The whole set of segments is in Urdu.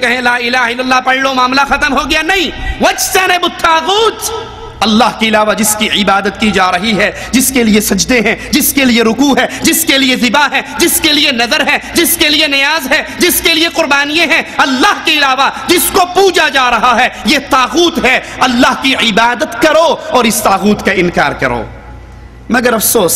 کہیں لا الہ الا اللہ پڑھ لو معاملہ ختم ہو گیا، نہیں. وَاجْتَنِبُوا الطَّاغُوتَ، اللہ کے علاوہ جس کی عبادت کی جا رہی ہے، جس کے لیے سجدے ہیں، جس کے لیے رکوع ہے، جس کے لیے ذبح ہے، جس کے لیے نذر ہے، جس کے لیے نیاز ہے، جس کے لیے قربانیاں ہیں، اللہ کے علاوہ جس کو پوجا جا رہا ہے یہ طاغوت ہے. اللہ کی عبادت کرو اور اس طاغوت کا انکار کرو. مگر افسوس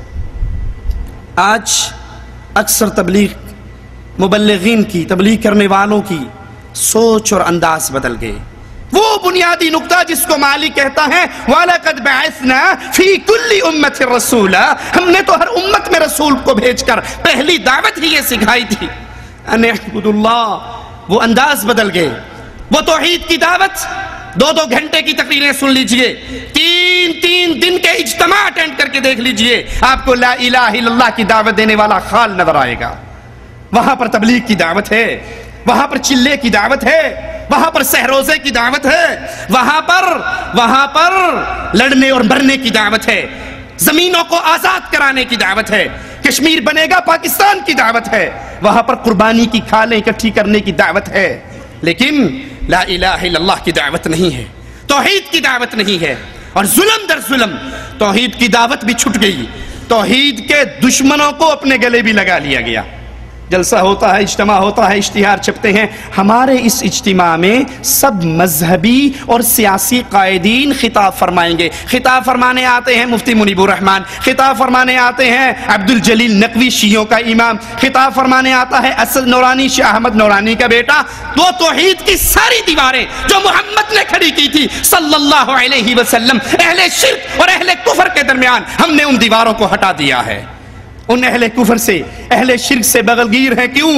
آج اکثر تبلیغ مبلغین کی، تبلیغ کرنے والوں کی سوچ اور انداز بدل گئے. وہ بنیادی نقطہ جس کو مالک کہتا ہے وَلَقَدْ بَعَثْنَا فِي كُلِّ أُمَّةٍ رَسُولًا، ہم نے تو ہر امت میں رسول کو بھیج کر پہلی دعوت ہی یہ سکھائی تھی ان اعبدوا اللہ. وہ انداز بدل گئے. وہ توحید کی دعوت 2-2 گھنٹے کی تقریریں سن لیجئے، 3 دن کے اجتماع اٹینڈ کر کے دیکھ لیجئے، آپ کو لا الہ الا اللہ کی دعوت دینے والا خال نظر آئے گا. وہاں پر تبلیغ کی دعوت ہے، وہاں پر چلے کی دعوت ہے، وہاں پر سہروزے کی دعوت ہے، وہاں پر لڑنے اور مرنے کی دعوت ہے، زمینوں کو آزاد کرانے کی دعوت ہے، کشمیر بنے گا پاکستان کی دعوت ہے، وہاں پر قربانی کی کھالیں اکٹھی کرنے کی دعوت ہے. لیکن لا الہ الا اللہ کی دعوت نہیں ہے، توحید کی دعوت نہیں ہے. اور ظلم در ظلم توحید کی دعوت بھی چھٹ گئی، توحید کے دشمنوں کو اپنے گلے بھی لگا لیا گیا. جلسہ ہوتا ہے، اجتماع ہوتا ہے، اشتہار چھپتے ہیں. ہمارے اس اجتماع میں سب مذہبی اور سیاسی قائدین خطاب فرمائیں گے. خطاب فرمانے آتے ہیں مفتی منیب الرحمان، خطاب فرمانے آتے ہیں عبد الجلیل نقوی شیعوں کا امام، خطاب فرمانے آتا ہے اسد نورانی شاہ احمد نورانی کا بیٹا. وہ توحید کی ساری دیواریں جو محمد نے کھڑی کی تھی صلی اللہ علیہ وسلم، اہل شرک اور اہل کفر کے درمیان ہم نے ان دیواروں کو ہٹا دیا ہے. ان اہل کفر سے، اہل شرک سے بغلگیر ہیں. کیوں؟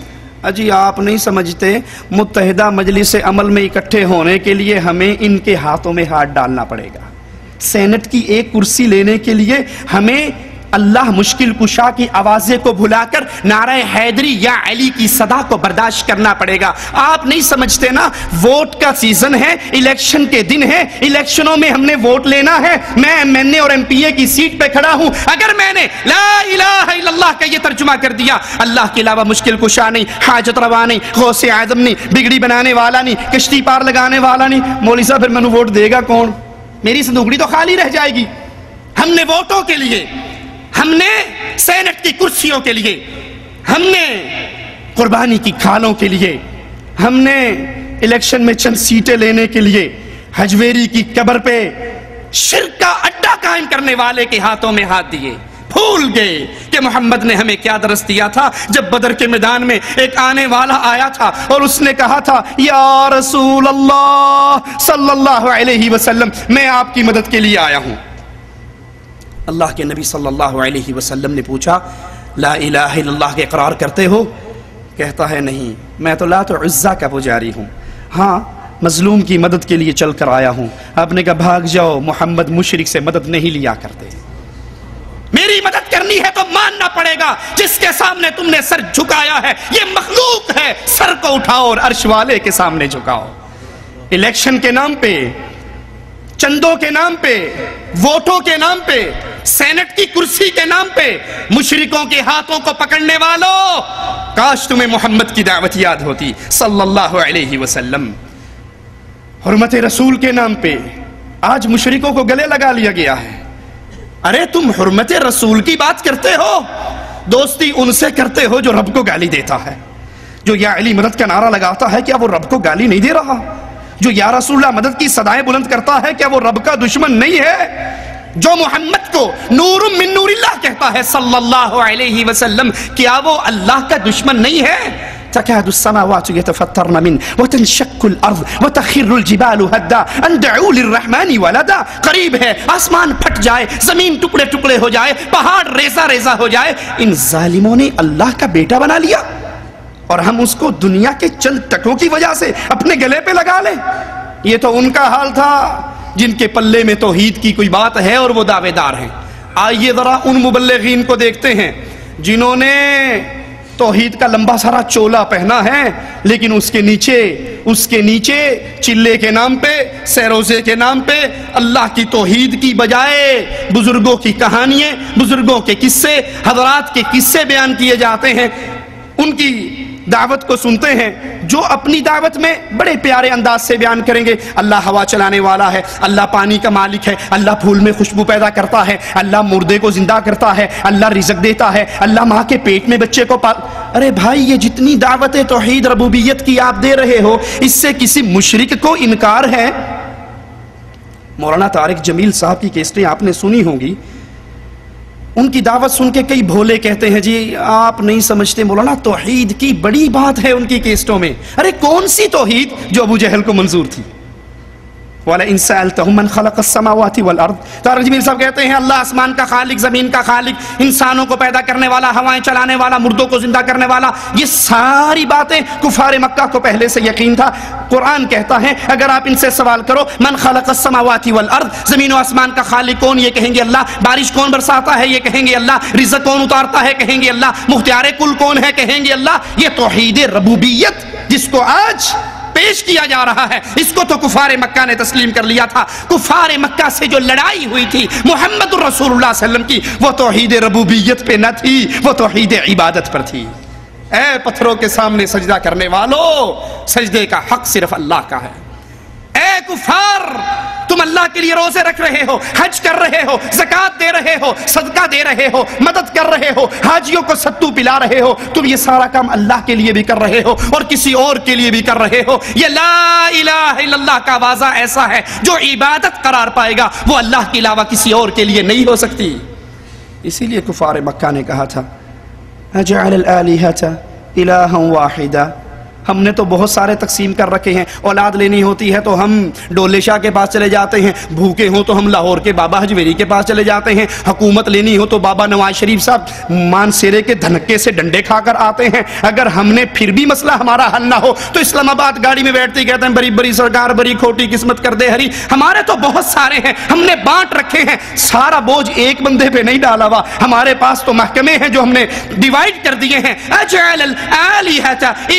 اجی آپ نہیں سمجھتے متحدہ مجلس عمل میں اکٹھے ہونے کے لیے ہمیں ان کے ہاتھوں میں ہاتھ ڈالنا پڑے گا. سینٹ کی ایک کرسی لینے کے لیے ہمیں اللہ مشکل کشا کی آوازیں کو بھلا کر نعرہ حیدری یا علی کی صدا کو برداشت کرنا پڑے گا. آپ نہیں سمجھتے نا ووٹ کا سیزن ہے، الیکشن کے دن ہے، الیکشنوں میں ہم نے ووٹ لینا ہے. میں ایم این اے اور ایم پی اے کی سیٹ پہ کھڑا ہوں، اگر میں نے لا الہ الا اللہ کا یہ ترجمہ کر دیا، اللہ کے علاوہ مشکل کشا نہیں، حاجت روا نہیں، غوث اعظم نہیں، بگڑی بنانے والا نہیں، کشتی پار لگانے والا نہیں، مولوی صاحب پھر مجھے ووٹ دے گا کون؟ میری صندوقڑی تو خالی رہ جائے گی. ہم نے ووٹوں کے لیے، ہم نے سینٹ کی کرسیوں کے لیے، ہم نے قربانی کی کھالوں کے لیے، ہم نے الیکشن میں چند سیٹیں لینے کے لیے حجویری کی قبر پہ شرک کا اڈا قائم کرنے والے کے ہاتھوں میں ہاتھ دیے. بھول گئے کہ محمد نے ہمیں کیا درس دیا تھا جب بدر کے میدان میں ایک آنے والا آیا تھا اور اس نے کہا تھا یا رسول اللہ صلی اللہ علیہ وسلم میں آپ کی مدد کے لیے آیا ہوں. اللہ کے نبی صلی اللہ علیہ وسلم نے پوچھا لا الہ الا اللہ کے اقرار کرتے ہو؟ کہتا ہے نہیں، میں تو لات و عزا کا پجاری ہوں، ہاں مظلوم کی مدد کے لیے چل کر آیا ہوں. آپ نے کہا بھاگ جاؤ، محمد مشرک سے مدد نہیں لیا کرتے. میری مدد کرنی ہے تو ماننا پڑے گا جس کے سامنے تم نے سر جھکایا ہے یہ مخلوق ہے، سر کو اٹھاؤ اور عرش والے کے سامنے جھکاؤ. الیکشن کے نام پہ، چندوں کے نام پہ، ووٹوں کے نام پہ، سینٹ کی کرسی کے نام پہ مشرکوں کے ہاتھوں کو پکڑنے والوں، کاش تمہیں محمد کی دعوت یاد ہوتی صلی اللہ علیہ وسلم. حرمت رسول کے نام پہ آج مشرکوں کو گلے لگا لیا گیا ہے. ارے تم حرمت رسول کی بات کرتے ہو، دوستی ان سے کرتے ہو جو رب کو گالی دیتا ہے. جو یا علی مدد کا نعرہ لگاتا ہے کیا وہ رب کو گالی نہیں دے رہا؟ جو یا رسول اللہ مدد کی صدائیں بلند کرتا ہے کیا وہ رب کا دشمن نہیں ہے؟ جو محمد کو نور من نور اللہ کہتا ہے صلی اللہ علیہ وسلم کیا وہ اللہ کا دشمن نہیں ہے؟ تكاد السماوات يتفطرن منه وتنشق الارض وتخر الجبال هدا ان دعوا للرحمن ولدا. قریب ہے آسمان پھٹ جائے، زمین ٹکڑے ٹکڑے ہو جائے، پہاڑ ریزہ ریزہ ہو جائے. ان ظالموں نے اللہ کا بیٹا بنا لیا اور ہم اس کو دنیا کے چند ٹکوں کی وجہ سے اپنے گلے پہ لگا لیں. یہ تو ان کا حال تھا جن کے پلے میں توحید کی کوئی بات ہے اور وہ دعوے دار ہیں. آئیے ذرا ان مبلغین کو دیکھتے ہیں جنہوں نے توحید کا لمبا سارا چولا پہنا ہے لیکن اس کے نیچے چلے کے نام پہ، سیروزے کے نام پہ اللہ کی توحید کی بجائے بزرگوں کی کہانیاں، بزرگوں کے قصے، حضرات کے قصے بیان کیے جاتے ہیں. ان کی دعوت کو سنتے ہیں، جو اپنی دعوت میں بڑے پیارے انداز سے بیان کریں گے اللہ ہوا چلانے والا ہے، اللہ پانی کا مالک ہے، اللہ پھول میں خوشبو پیدا کرتا ہے، اللہ مردے کو زندہ کرتا ہے، اللہ رزق دیتا ہے، اللہ ماں کے پیٹ میں بچے کو ارے بھائی یہ جتنی دعوت توحید ربوبیت کی آپ دے رہے ہو، اس سے کسی مشرک کو انکار ہے؟ مولانا طارق جمیل صاحب کی کیسٹیں آپ نے سنی ہوں گی، ان کی دعوت سن کے کئی بھولے کہتے ہیں جی آپ نہیں سمجھتے مولانا توحید کی بڑی بات ہے ان کی کیسٹوں میں۔ ارے کون سی توحید جو ابو جہل کو منظور تھی؟ وَلَئِن سَأَلْتَهُم مَّن خَلَقَ السَّمَاوَاتِ وَالْأَرْضِ، طارق جمیل صاحب کہتے ہیں اللہ آسمان کا خالق، زمین کا خالق، انسانوں کو پیدا کرنے والا، ہوائیں چلانے والا، مردوں کو زندہ کرنے والا، یہ ساری باتیں کفار مکہ کو پہلے سے یقین تھا۔ قرآن کہتا ہے اگر آپ ان سے سوال کرو من خلق السماوات والارض، زمین و آسمان کا خالق کون؟ یہ کہیں گے اللہ۔ بارش کون برساتا ہے؟ یہ کہیں گے اللہ۔ رزق کون اتارتا ہے؟ کہیں گے اللہ۔ مختار کل کون ہے؟ کہیں گے اللہ۔ یہ توحید ربوبیت جس کو آج پیش کیا جا رہا ہے، اس کو تو کفار مکہ نے تسلیم کر لیا تھا۔ کفار مکہ سے جو لڑائی ہوئی تھی محمد رسول اللہ صلی اللہ علیہ وسلم کی، وہ توحید ربوبیت پہ نہ تھی، وہ توحید عبادت پر تھی۔ اے پتھروں کے سامنے سجدہ کرنے والو، سجدے کا حق صرف اللہ کا ہے۔ اے کفار، تم اللہ کے لیے روزے رکھ رہے ہو، حج کر رہے ہو، زکوٰۃ دے رہے ہو، صدقہ دے رہے ہو، مدد کر رہے ہو، حاجیوں کو ستو پلا رہے ہو، تم یہ سارا کام اللہ کے لیے بھی کر رہے ہو اور کسی اور کے لیے بھی کر رہے ہو۔ یہ لا الہ الا اللہ کا واضح ایسا ہے جو عبادت قرار پائے گا وہ اللہ کے علاوہ کسی اور کے لیے نہیں ہو سکتی۔ اسی لیے کفار مکہ نے کہا تھا اجعل الآلہۃ الہا واحدا، ہم نے تو بہت سارے تقسیم کر رکھے ہیں، اولاد لینی ہوتی ہے تو ہم ڈولے شاہ کے پاس چلے جاتے ہیں، بھوکے ہوں تو ہم لاہور کے بابا حجویری کے پاس چلے جاتے ہیں، حکومت لینی ہو تو بابا نواز شریف صاحب مان سیرے کے دھنکے سے ڈنڈے کھا کر آتے ہیں۔ اگر ہم نے پھر بھی مسئلہ ہمارا حل نہ ہو تو اسلام آباد گاڑی میں بیٹھتے ہی کہتے ہیں بری بری سرکار، بری کھوٹی قسمت کر دے ہری۔ ہمارے تو بہت سارے ہیں، ہم نے بانٹ رکھے ہیں، سارا بوجھ ایک بندے پہ نہیں ڈالا ہوا۔ ہمارے پاس تو محکمے ہیں جو ہم نے ڈیوائیڈ کر دیے ہیں۔ اجعل الآلہۃ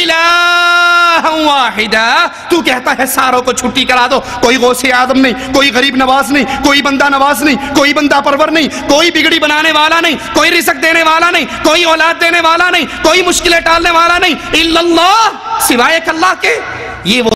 الہا واحدہ، تو کہتا ہے ساروں کو چھٹی کرا دو، کوئی غوث اعظم نہیں، کوئی غریب نواز نہیں، کوئی بندہ نواز نہیں، کوئی بندہ پرور نہیں، کوئی بگڑی بنانے والا نہیں، کوئی رزق دینے والا نہیں، کوئی اولاد دینے والا نہیں، کوئی مشکلیں ٹالنے والا نہیں، الا اللہ، سوائے اللہ کے۔ یہ وہ